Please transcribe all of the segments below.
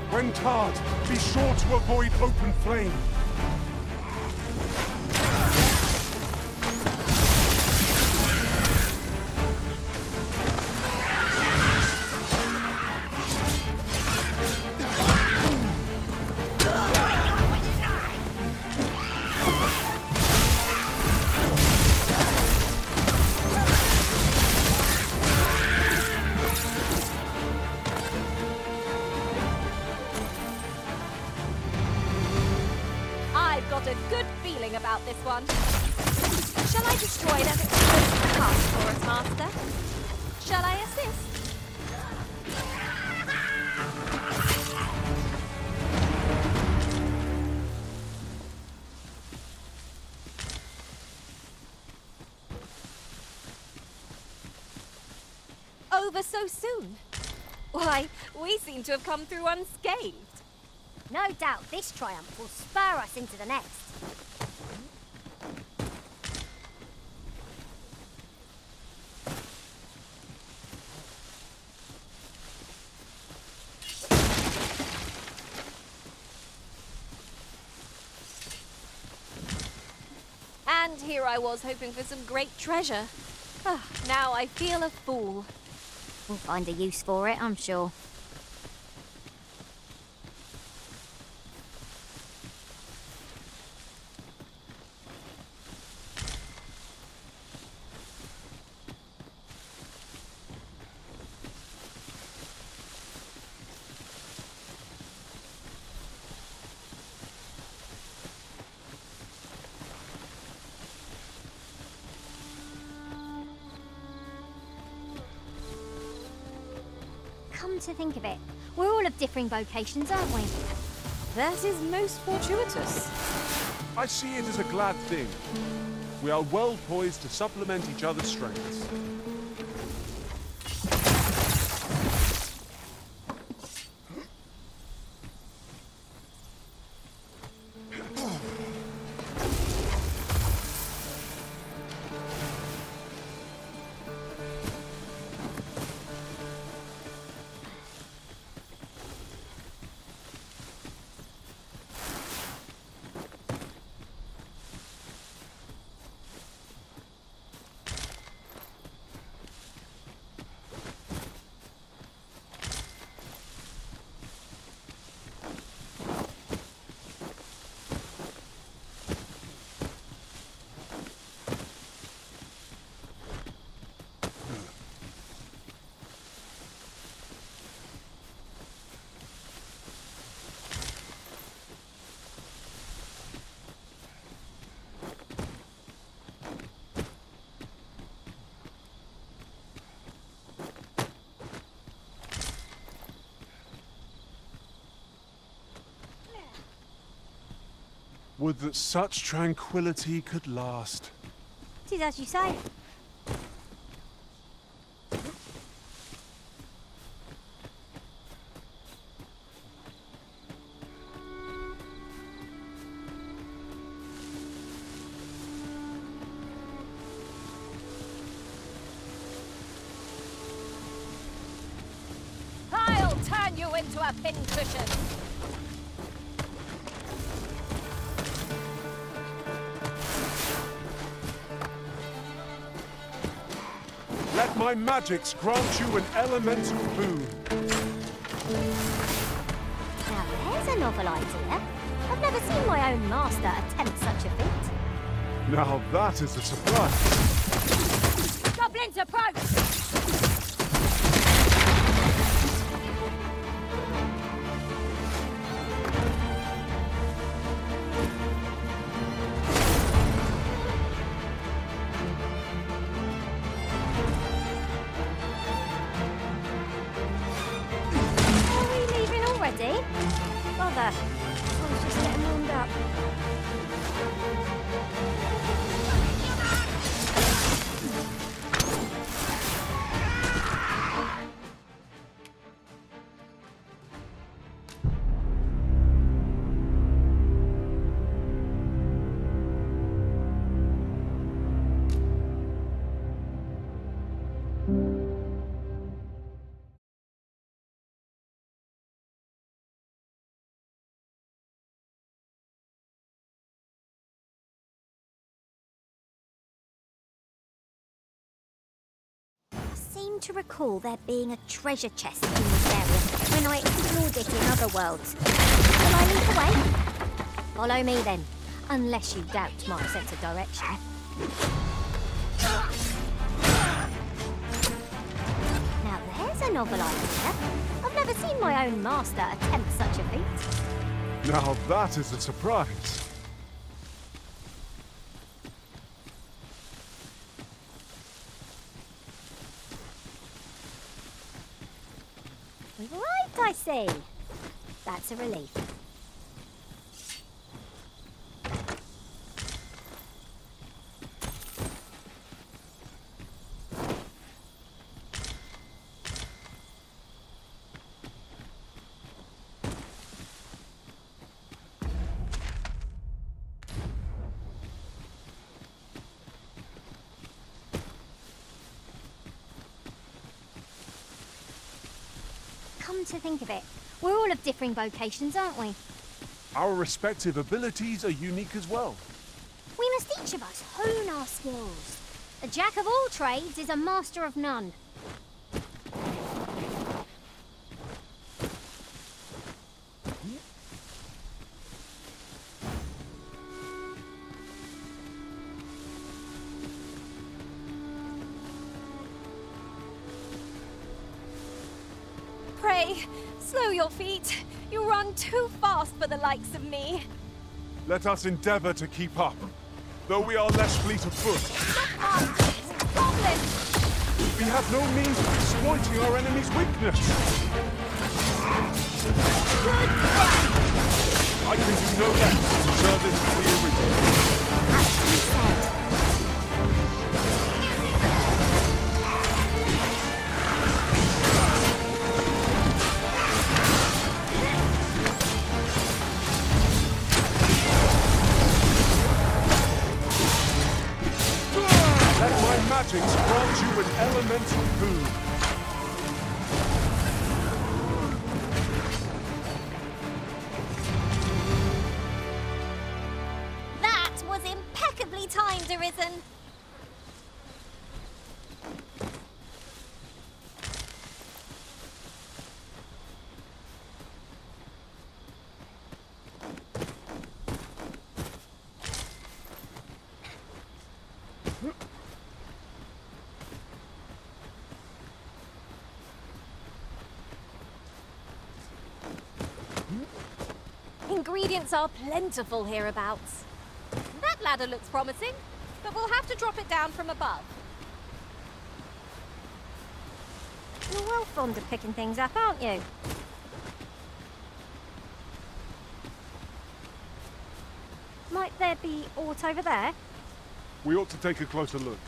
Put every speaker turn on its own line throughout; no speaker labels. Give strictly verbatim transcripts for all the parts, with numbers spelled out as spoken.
When tarred, be sure to avoid open flame.
I've got a good feeling about this one. Shall I destroy that explosive task for us, Master? Shall I assist? Over so soon? Why, we seem to have come through unscathed.
No doubt this triumph will spur us into the next.
And here I was hoping for some great treasure. Ah, now I feel a fool.
We'll find a use for it, I'm sure. Come to think of it, we're all of differing vocations, aren't we?
That is most fortuitous.
I see it as a glad thing. We are well poised to supplement each other's strengths. Would that such tranquility could last.
It is as you say.
I'll turn you into a pincushion.
Let my magics grant you an elemental boon.
Now there's a novel idea. I've never seen my own master attempt such a feat.
Now that is a surprise.
Goblins approach! Ready? Bother. I was just getting warmed up. seem to recall there being a treasure chest in this area when I explored it in other worlds. Will I lead the way? Follow me then, unless you doubt my sense of direction. Now there's a novel idea. I've never seen my own master attempt such a feat.
Now that is a surprise.
We've arrived, I see. That's a relief. Come to think of it, we're all of differing vocations, aren't we?
Our respective abilities are unique as well.
We must each of us hone our skills. A jack of all trades is a master of none.
Pray, slow your feet. You run too fast for the likes of me.
Let us endeavor to keep up, though we are less fleet of foot.
Look on! Goblins!
We have no means of exploiting our enemy's weakness.
Goodbye!
I can do no less to service to the original.
As you said.
Magic grant you an elemental boon.
That was impeccably timed, Arisen. Ingredients are plentiful hereabouts. That ladder looks promising, but we'll have to drop it down from above.
You're well fond of picking things up, aren't you? Might there be aught over there?
We ought to take a closer look.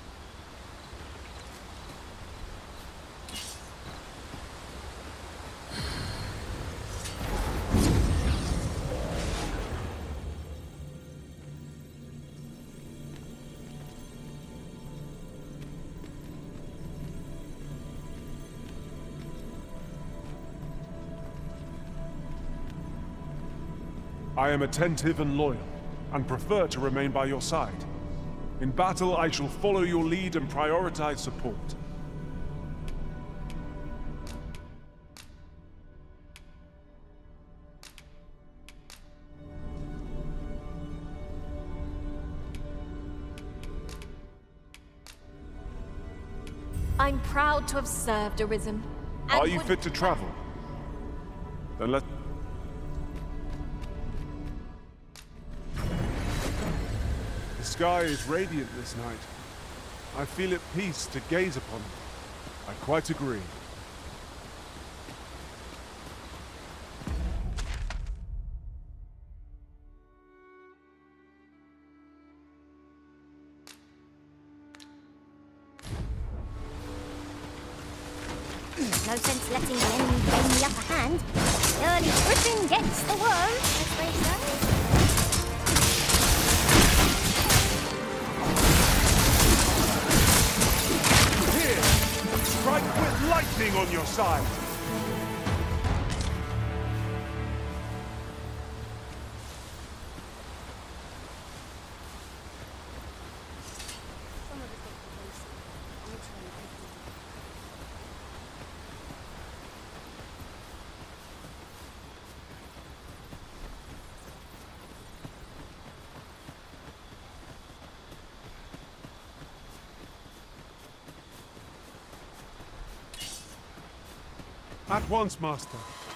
I am attentive and loyal, and prefer to remain by your side. In battle, I shall follow your lead and prioritize support.
I'm proud to have served, Arisen.
Are you fit to travel? Then let... The sky is radiant this night. I feel at peace to gaze upon it. I quite agree.
No sense letting the enemy gain the upper hand. Early tripping gets the worm, as they say.
Strike with lightning on your side! At once, Master.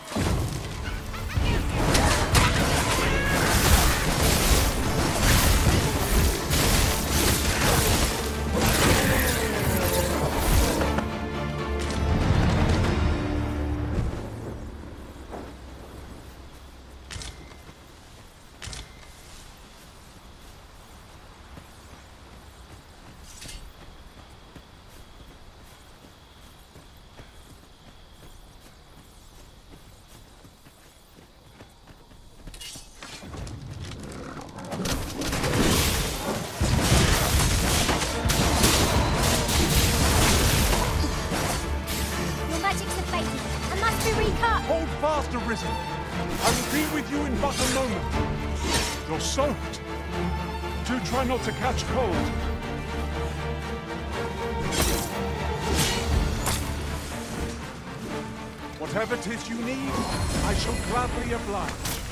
Hold fast, Arisen. I will be with you in but a moment. You're soaked. Do try not to catch cold. Whatever 'tis you need, I shall gladly oblige.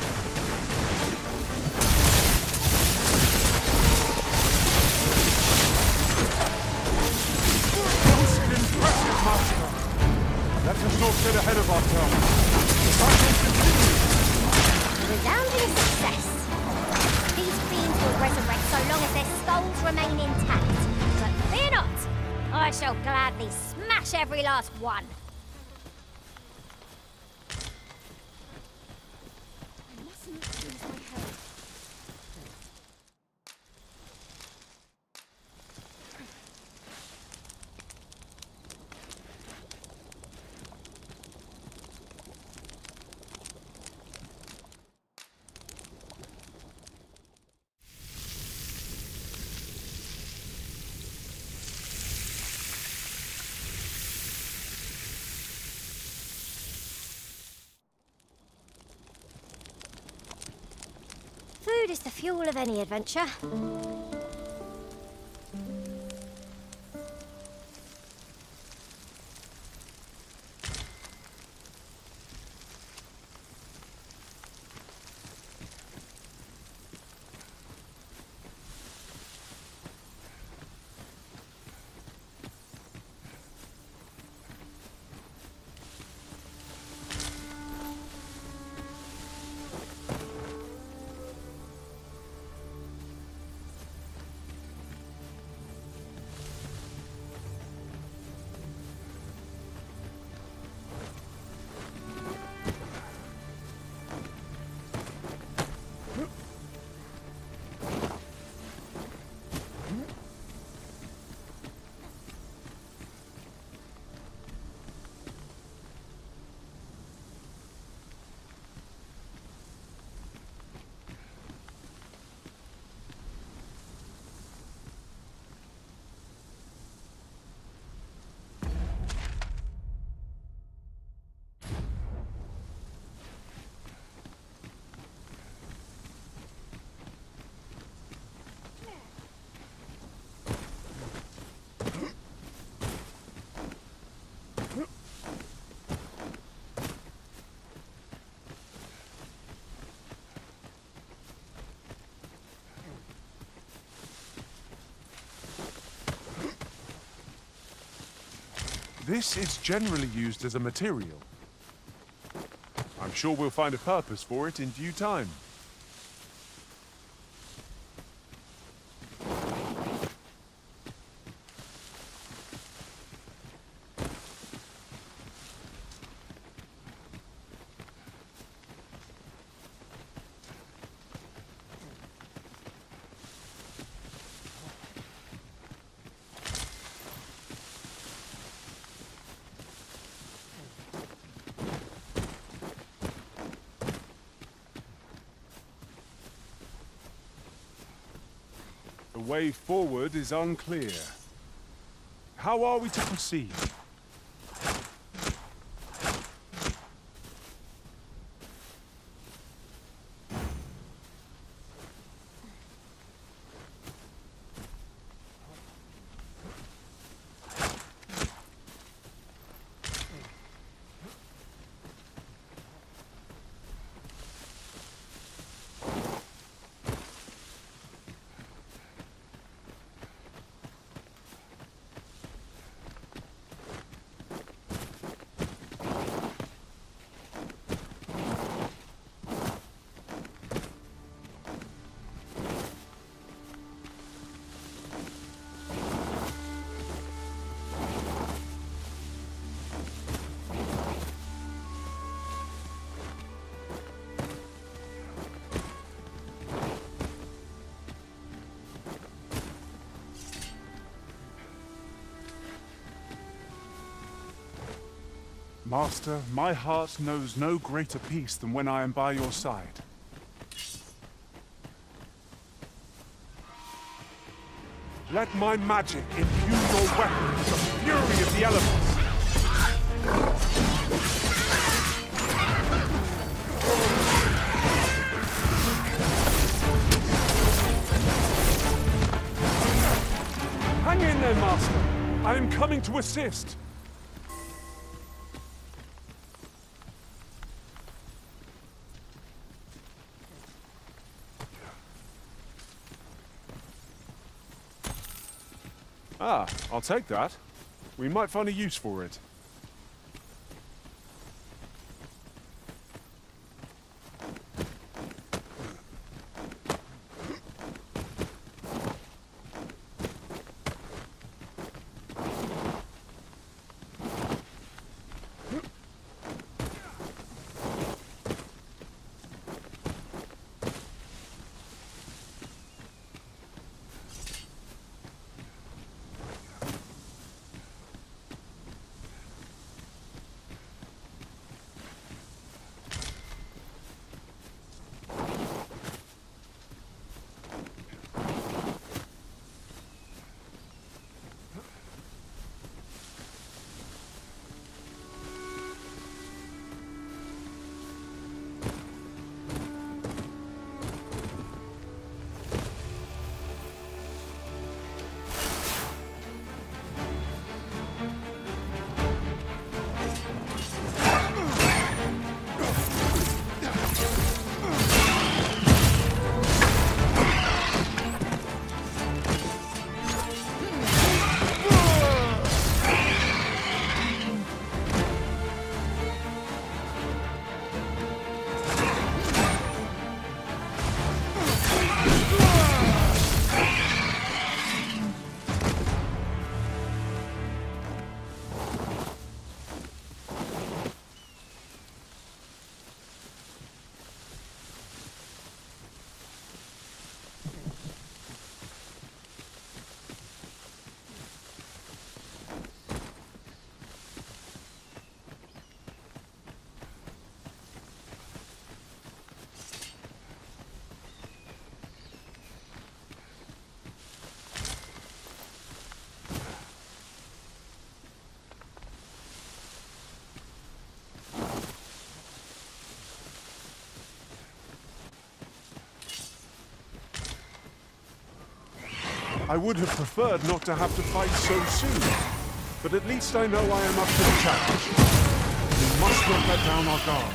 Most impressive, Master. Let us not get ahead of ourselves. The battle continues.
Resounding success. These fiends will resurrect so long as their skulls remain intact. But fear not, I shall gladly smash every last one.
I mustn't lose my head.
Food is the fuel of any adventure.
This is generally used as a material. I'm sure we'll find a purpose for it in due time. The way forward is unclear. How are we to proceed? Master, my heart knows no greater peace than when I am by your side. Let my magic imbue your weapon with the fury of the elements. Hang in there, Master. I am coming to assist. Ah, I'll take that. We might find a use for it. I would have preferred not to have to fight so soon, but at least I know I am up to the challenge. We must not let down our guard.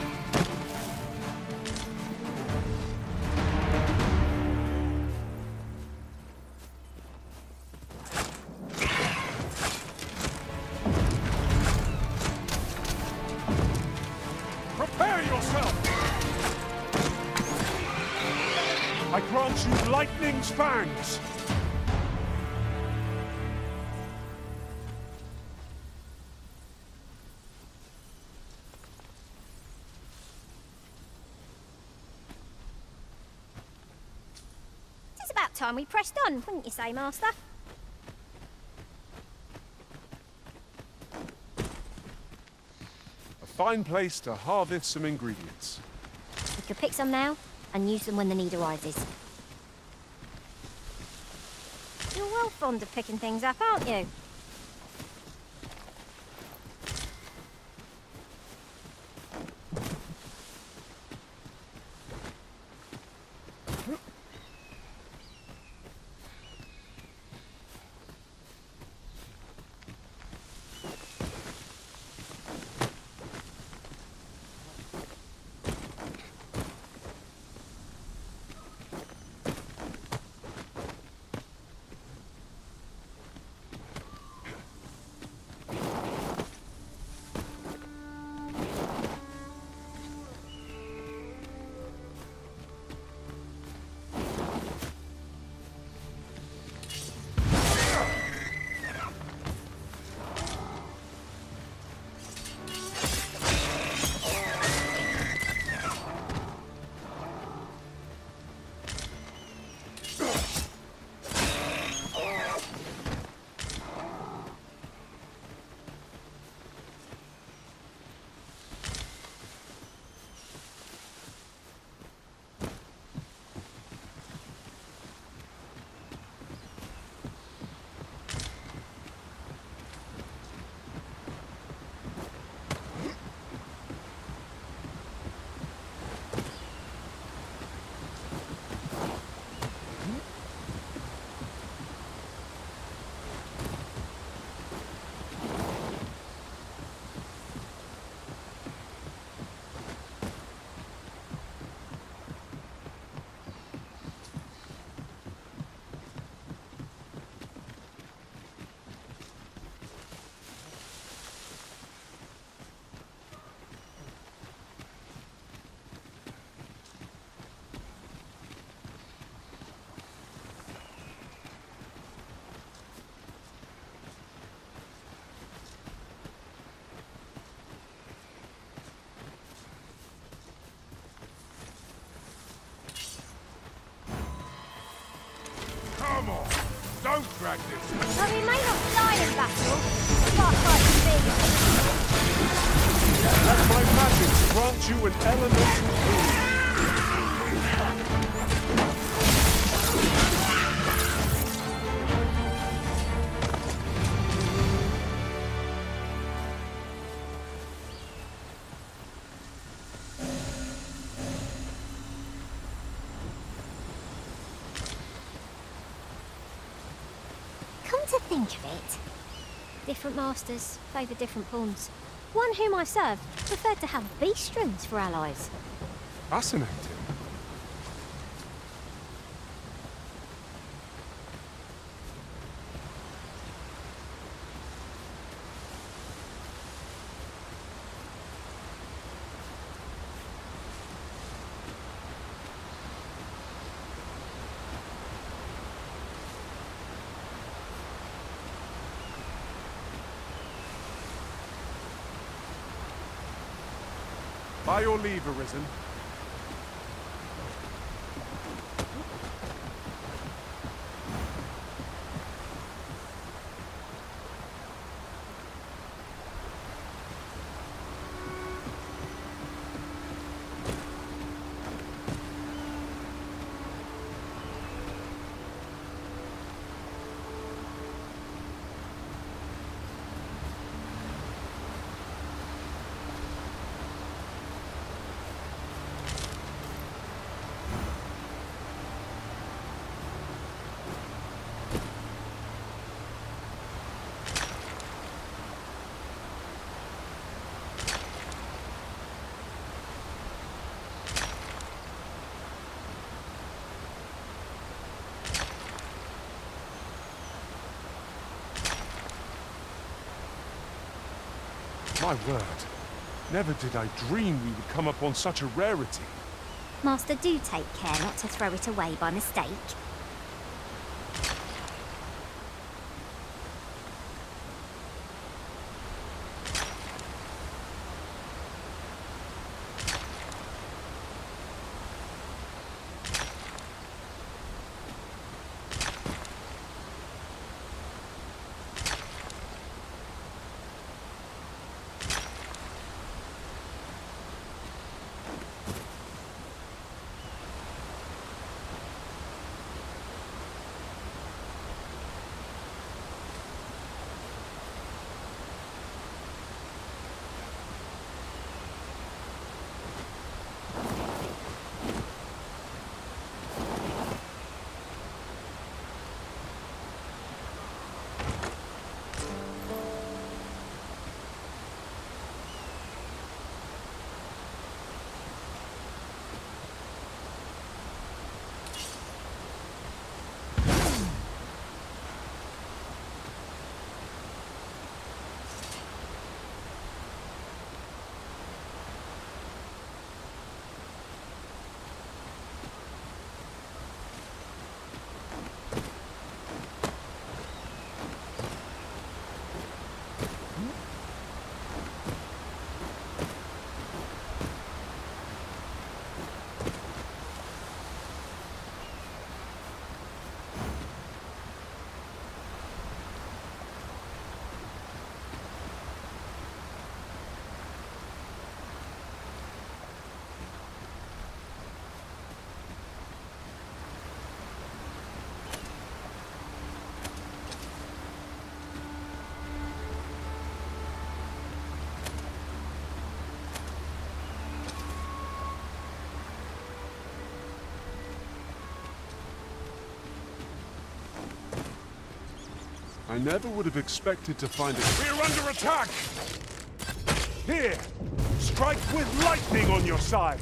Prepare yourself! I grant you lightning's fangs!
It's about time we pressed on, wouldn't you say, Master?
A fine place to harvest some ingredients.
We could pick some now and use them when the need arises. You're well fond of picking things up, aren't you?
grant you an elemental boon.
Come to think of it, different masters favour different pawns. One whom I served preferred to have beastrons for allies.
Fascinating. By your leave, Arisen. My word. Never did I dream we would come upon such a rarity.
Master, do take care not to throw it away by mistake. I never would have expected to find it. We're under attack! Here! Strike with lightning on your side!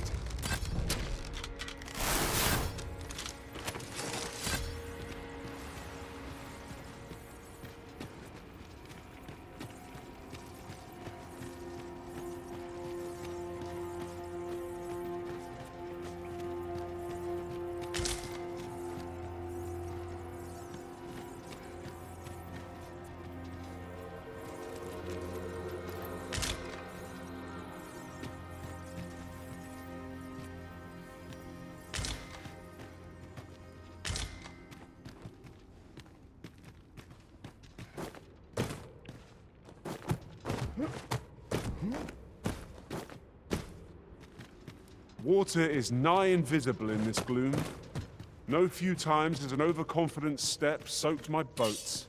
Water is nigh invisible in this gloom. No few times has an overconfident step soaked my boats.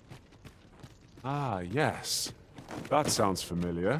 Ah, yes. That sounds familiar.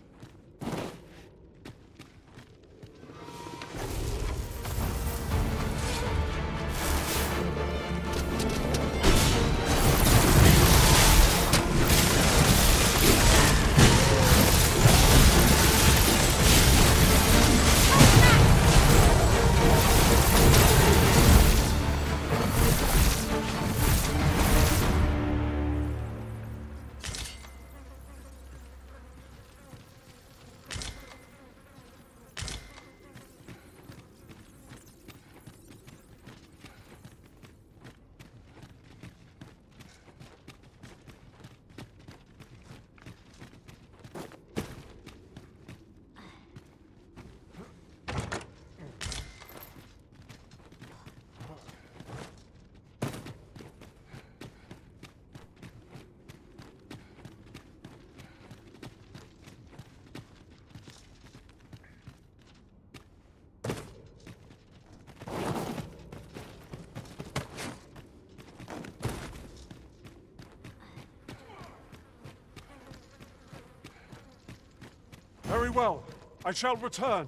Very well. I shall return.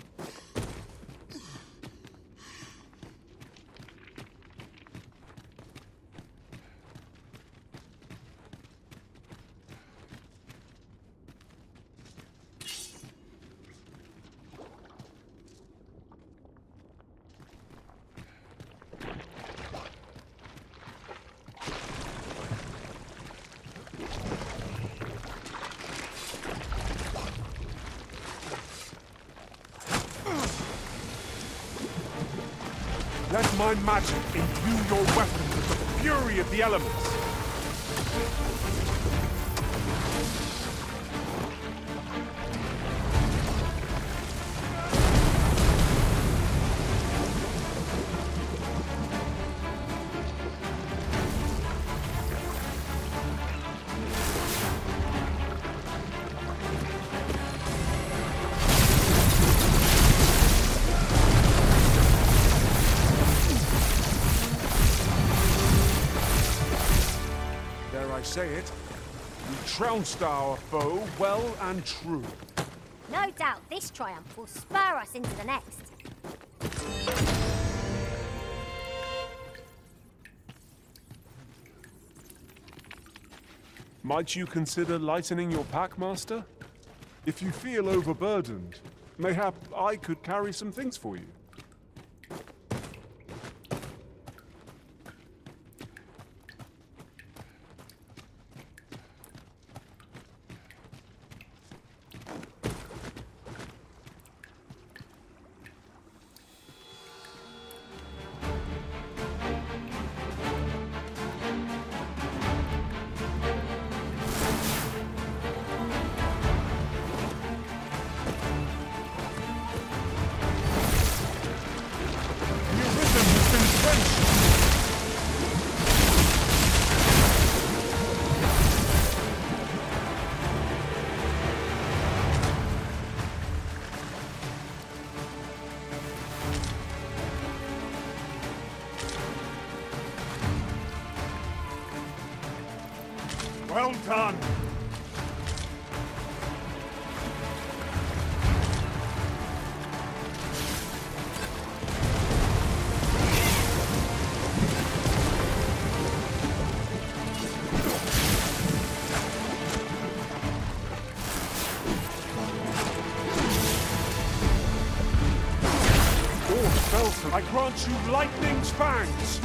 Let my magic imbue your weapons with the fury of the elements. I say it, we trounced our foe well and true.
No doubt this triumph will spur us into the next.
Might you consider lightening your pack, Master? If you feel overburdened, mayhap I could carry some things for you. Well done! Belton, I grant you lightning's fangs!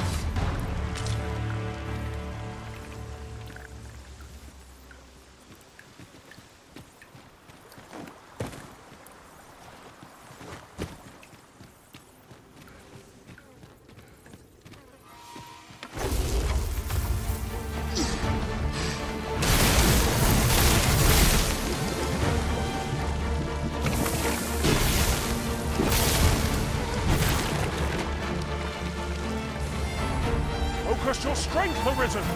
Focus your strength, Arisen!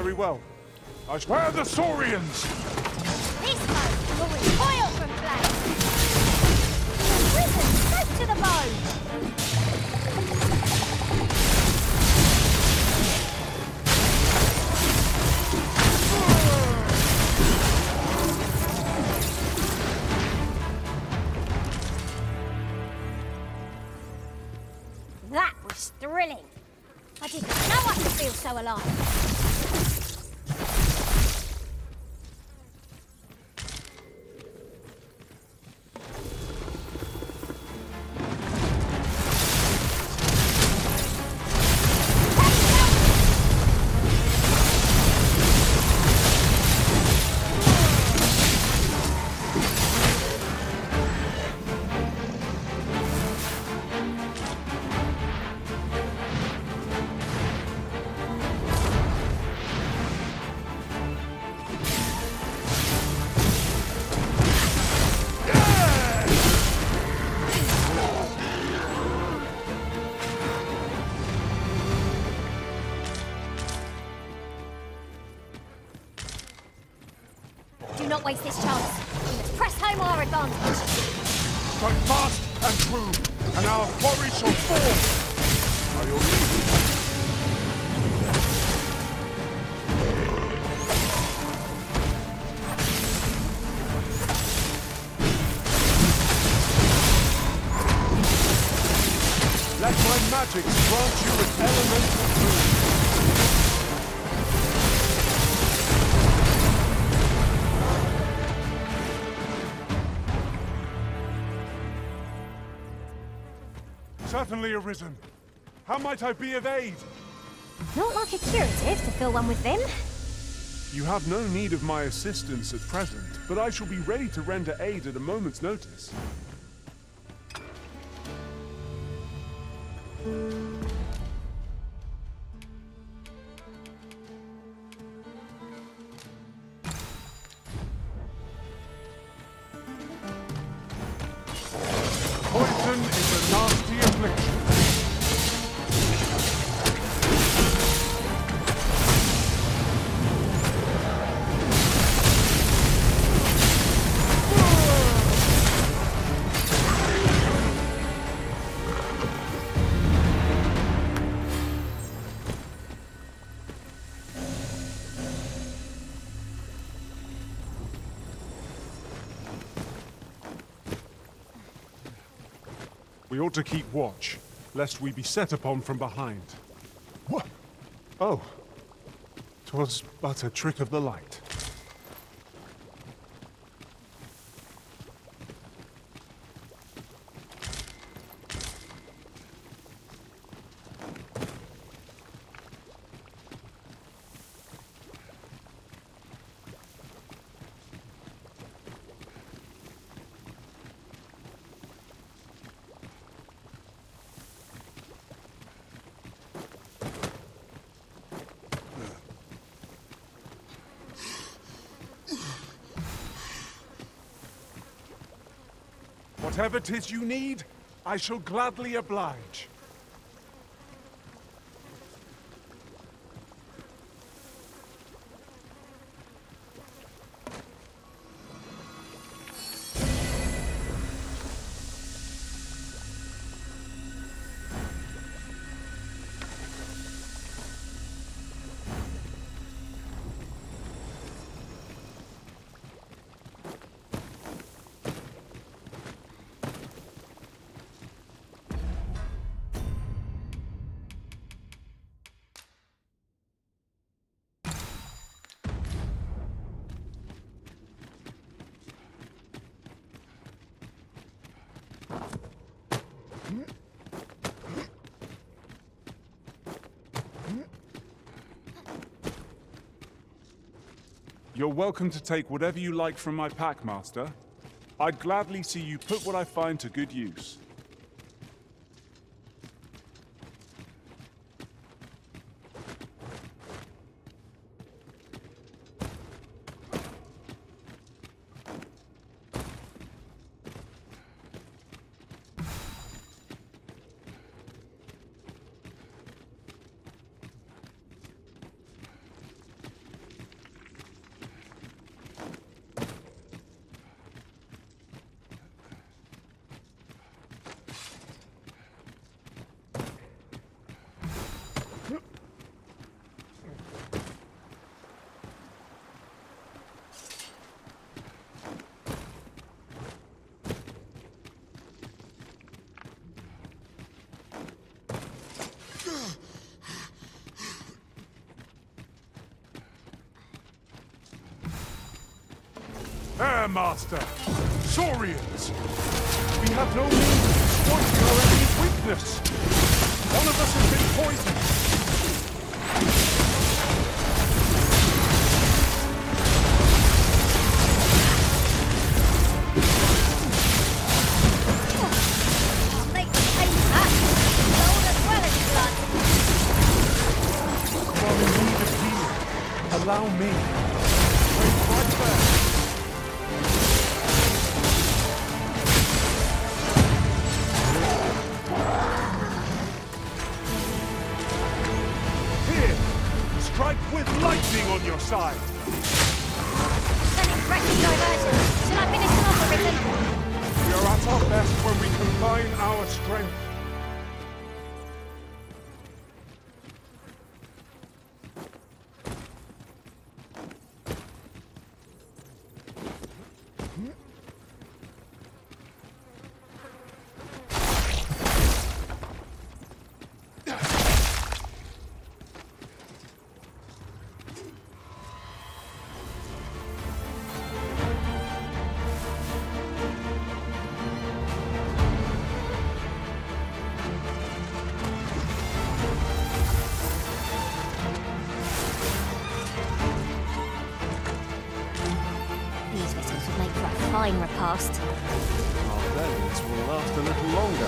Very well. I sh- Where are the Saurians?
This boat will recoil from flame. Risen straight to the bone. That was thrilling. I didn't know I could feel so alive. Do not waste this chance. We must press home our advantage.
Strike fast and true, and our quarry shall fall. By your leave. Let my magic grant you an elemental boon. Certainly arisen. How might I be of aid?
Not like a curative to fill one with them.
You have no need of my assistance at present, but I shall be ready to render aid at a moment's notice. Poison is a nasty affliction. We ought to keep watch, lest we be set upon from behind. What? Oh. 'Twas but a trick of the light. Whatever 'tis you need, I shall gladly oblige. You're welcome to take whatever you like from my pack, Master. I'd gladly see you put what I find to good use. there, Master! Saurians! We have no means of exploiting our enemy's weakness! One of us has been poisoned! Allow me. Wait right there. Here, strike with lightning on your side.
Sending corrective diversion. Shall I finish them off, Ritten?
We are at our best when we combine our strength.
Fine repast.
Our bellies will last a little longer.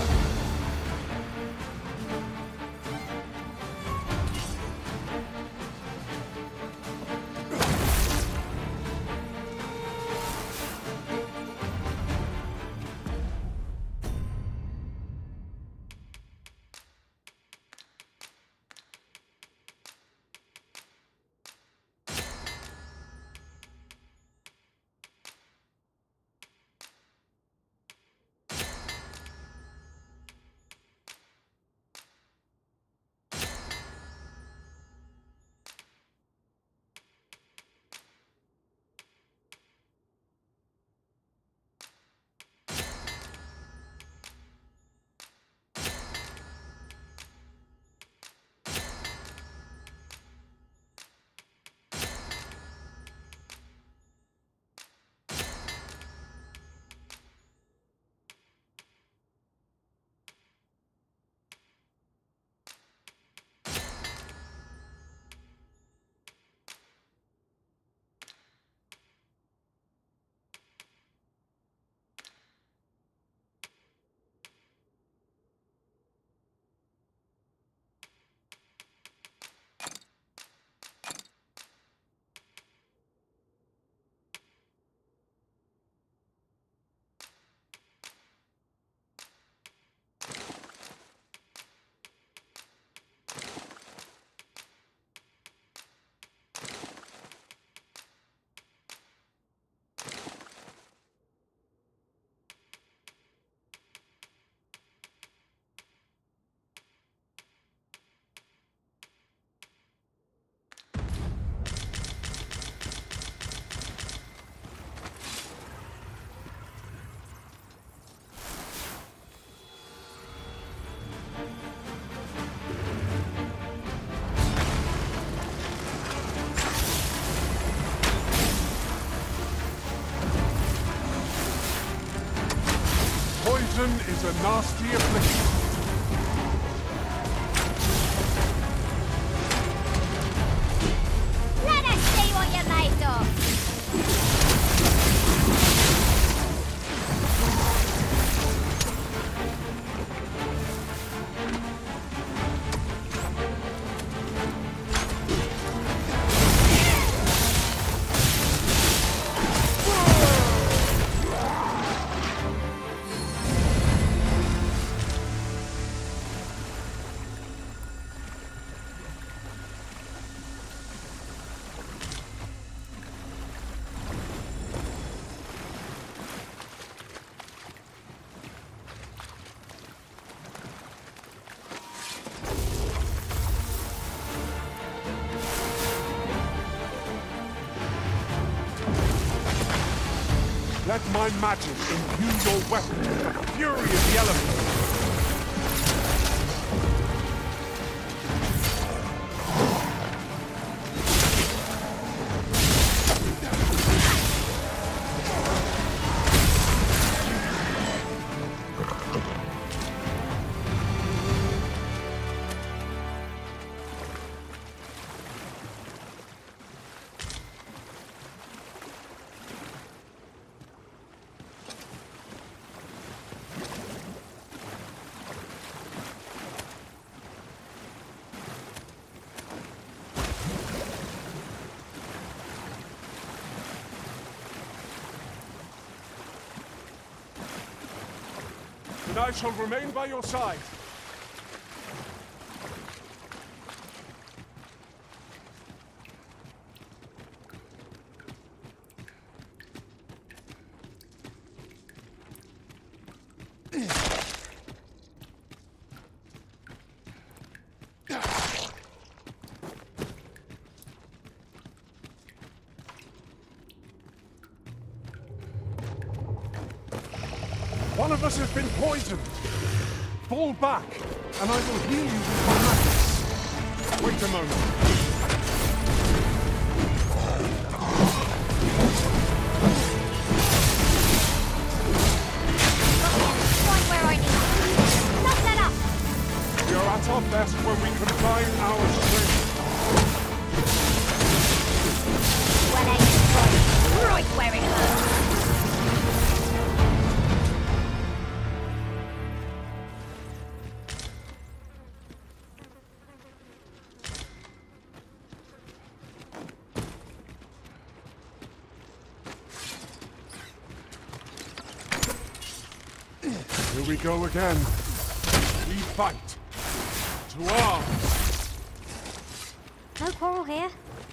Poison is a nasty affliction.
Let us see what you're made of!
Let my magic imbue your weapon with the fury of the elements. and I shall remain by your side. One of us has been poisoned. Fall back, and I will heal you with my magics. Wait a moment.
Right where I need you. Not that up.
We are at our best when we combine our strength.
Well aimed, right where it hurts.
Here we go again. We fight. To arms.
No quarrel here.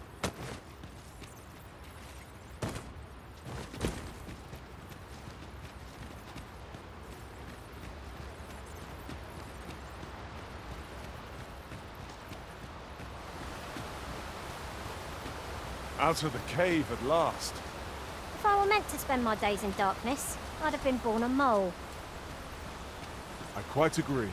Out of the cave at last.
If I were meant to spend my days in darkness, I'd have been born a mole.
I quite agree.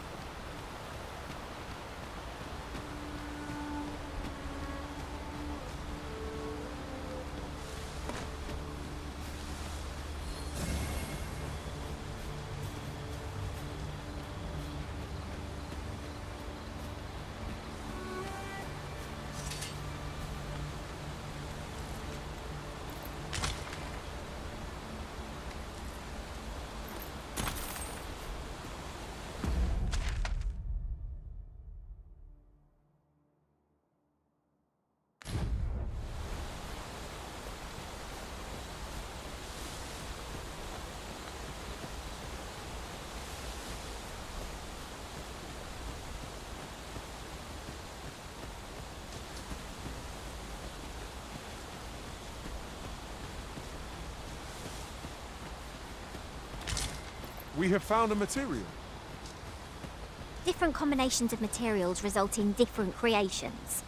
We have found a material.
Different combinations of materials result in different creations.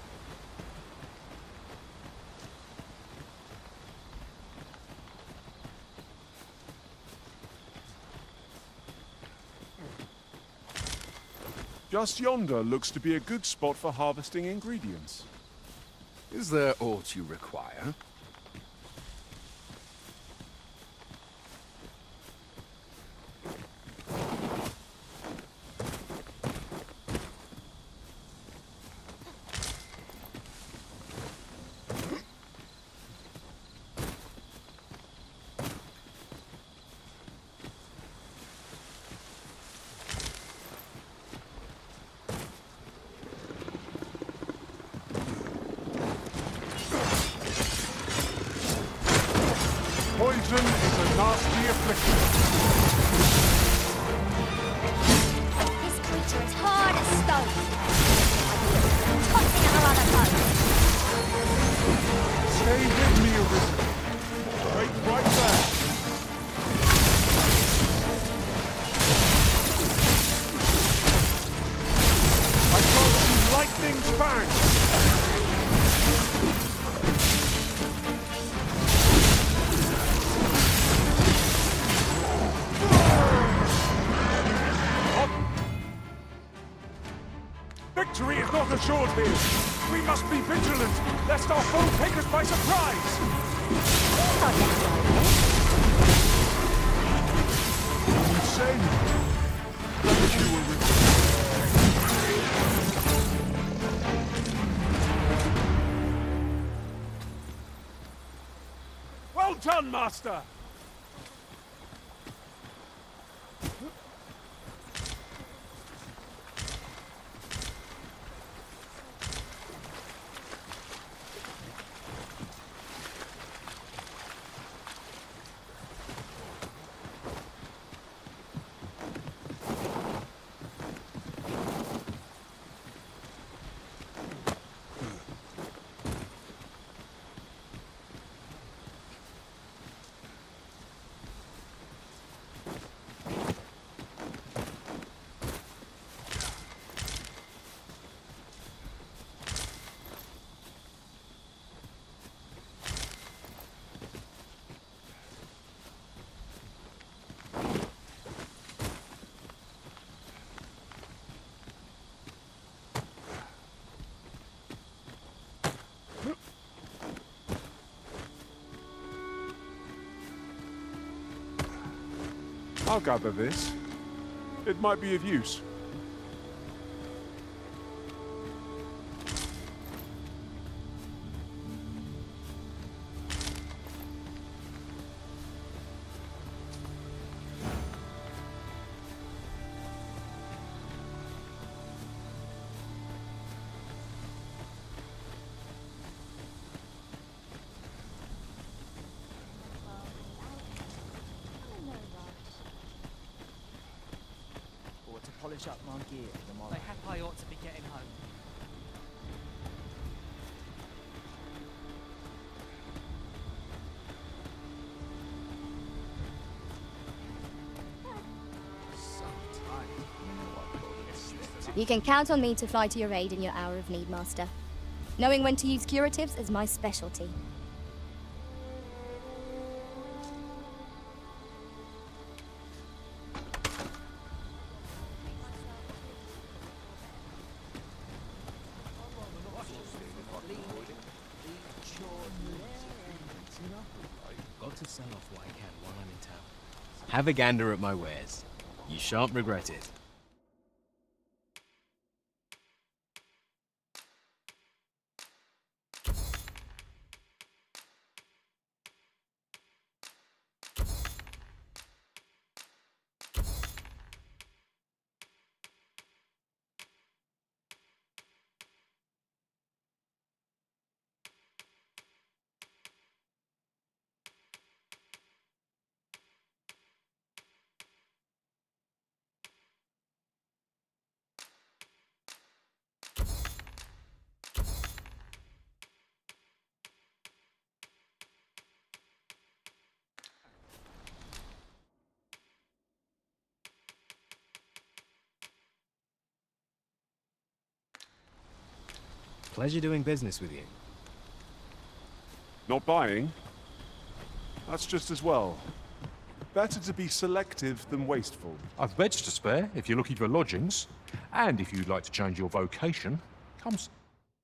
Just yonder looks to be a good spot for harvesting ingredients.
Is there aught you require?
Poison is a nasty affliction.
This creature is hard as stone. I feel it tossing her other foes.
Stay with me, Arisen. Wait right there. I can't see lightning's fangs. Victory is not assured here. We must be vigilant, lest our foe take us by surprise. You say that you were with Well done, Master! I'll gather this. It might be of use.
Or to polish up my gear for tomorrow.
They happy I ought to be getting home.
So tight. You know I've got this left.
You can count on me to fly to your aid in your hour of need, Master. Knowing when to use curatives is my specialty.
Got to sell off what I can while I'm in town. Have a gander at my wares. You shan't regret it. Pleasure doing business with you.
Not buying? That's just as well. Better to be selective than wasteful.
I've beds to spare if you're looking for lodgings. And if you'd like to change your vocation, come... s-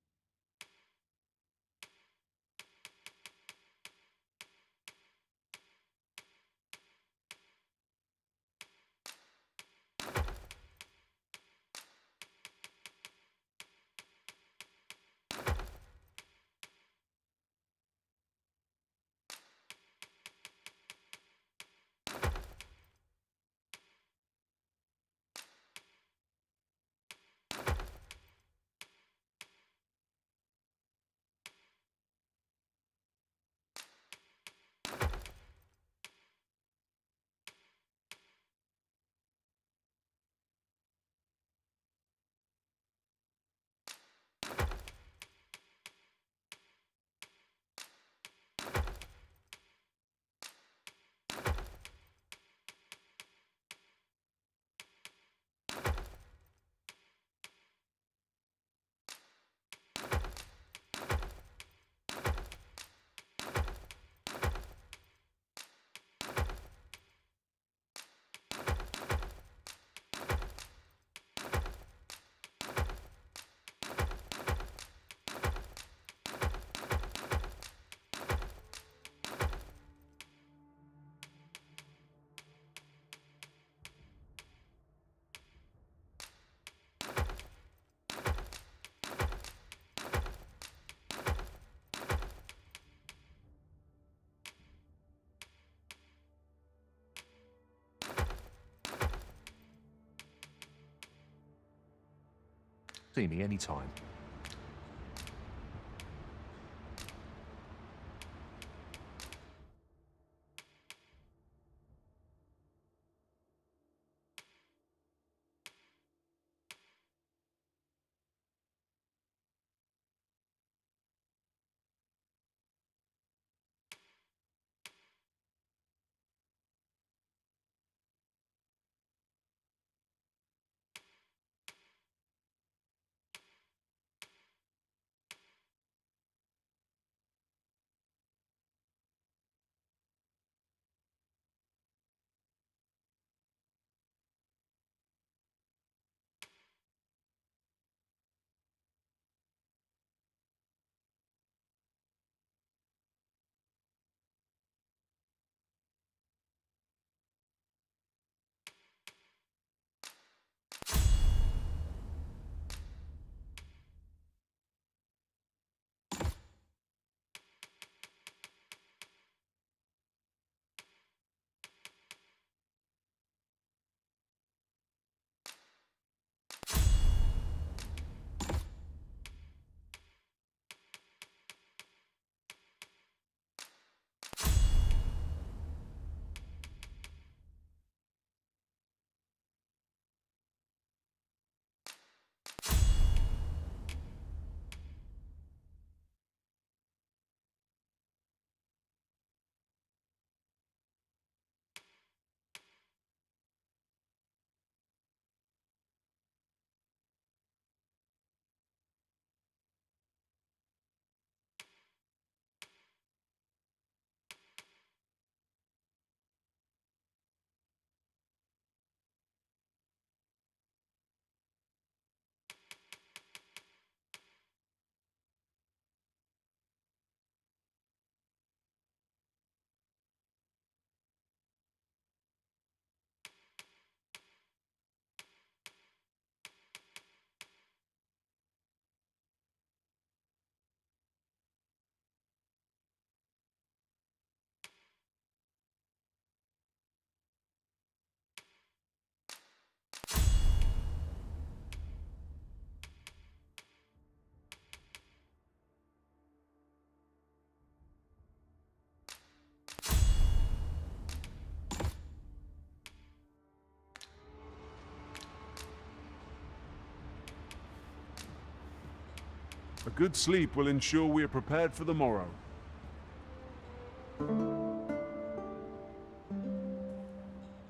See me anytime.
A good sleep will ensure we are prepared for the morrow.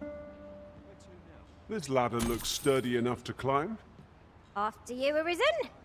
This ladder looks sturdy enough to climb.
After you, Arisen.